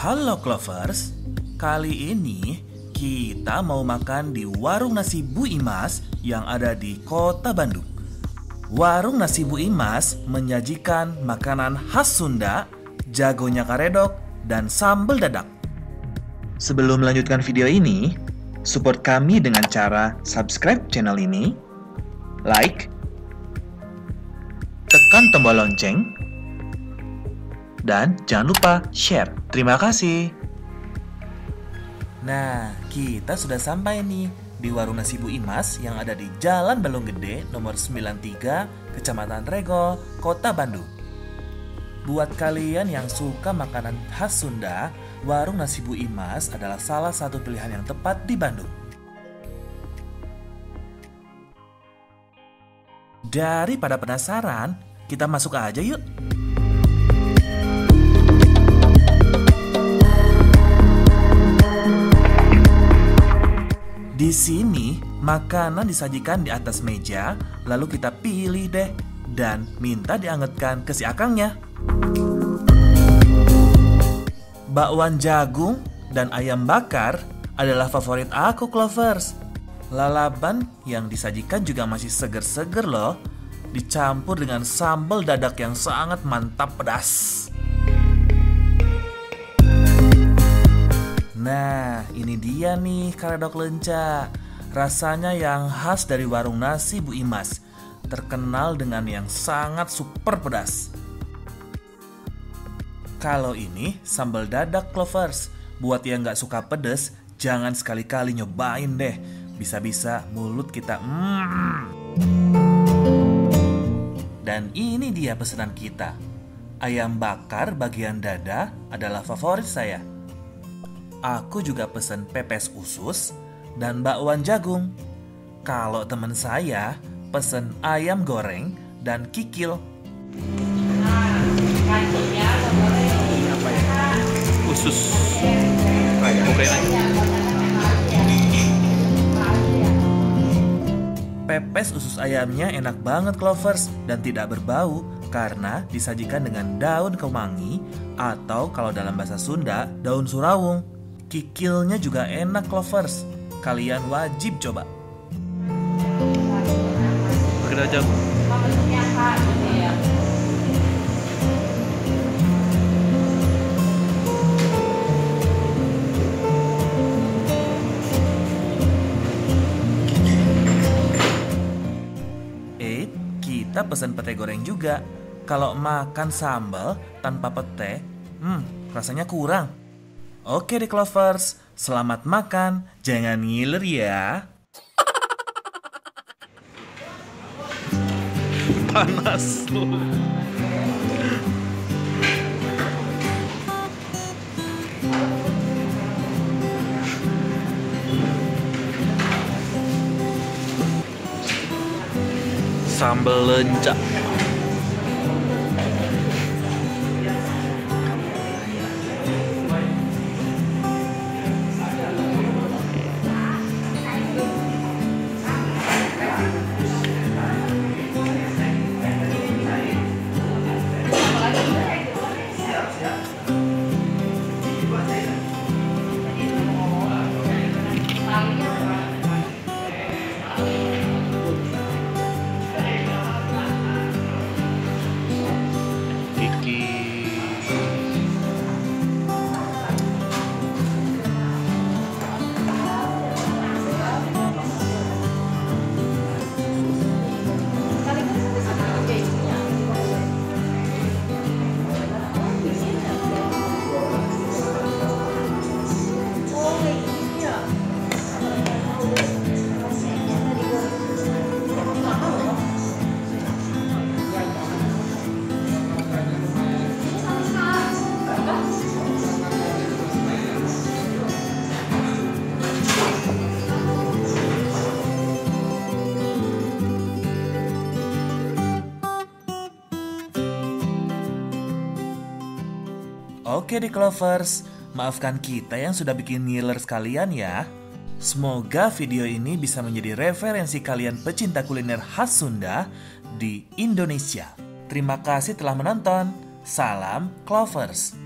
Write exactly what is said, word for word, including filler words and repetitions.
Halo Clovers, kali ini kita mau makan di warung nasi Bu Imas yang ada di kota Bandung. Warung nasi Bu Imas menyajikan makanan khas Sunda, jagonya karedok, dan sambal dadak. Sebelum melanjutkan video ini, support kami dengan cara subscribe channel ini, like, tekan tombol lonceng, dan jangan lupa share. Terima kasih. Nah, kita sudah sampai nih di warung nasi Bu Imas yang ada di Jalan Balong Gede nomor sembilan puluh tiga, Kecamatan Rego, Kota Bandung. Buat kalian yang suka makanan khas Sunda, warung nasi Bu Imas adalah salah satu pilihan yang tepat di Bandung. Daripada penasaran, kita masuk aja yuk. Di sini, makanan disajikan di atas meja, lalu kita pilih deh dan minta diangetkan ke si akangnya. Bakwan jagung dan ayam bakar adalah favorit aku, Clovers. Lalapan yang disajikan juga masih seger-seger loh, dicampur dengan sambal dadak yang sangat mantap pedas. Nah, ini dia nih karedok lenca. Rasanya yang khas dari warung nasi Bu Imas, terkenal dengan yang sangat super pedas. Kalau ini sambal dadak, Clovers. Buat yang gak suka pedas, jangan sekali-kali nyobain deh. Bisa-bisa mulut kita mm. Dan ini dia pesanan kita. Ayam bakar bagian dada adalah favorit saya. Aku juga pesen pepes usus dan bakwan jagung. Kalau teman saya pesen ayam goreng dan kikil. Apa ya? Usus. Bukain aja. Pepes usus ayamnya enak banget, Clovers, dan tidak berbau karena disajikan dengan daun kemangi atau kalau dalam bahasa Sunda, daun surawung. Kikilnya juga enak, Clovers. Kalian wajib coba. Pakai aja. Eh, kita pesan pete goreng juga. Kalau makan sambal tanpa pete, hmm, rasanya kurang. Oke deh Clovers, selamat makan, jangan ngiler ya. Panas lu. Sambal lenca. Oke deh Clovers, maafkan kita yang sudah bikin ngiler sekalian ya. Semoga video ini bisa menjadi referensi kalian pecinta kuliner khas Sunda di Indonesia. Terima kasih telah menonton. Salam Clovers.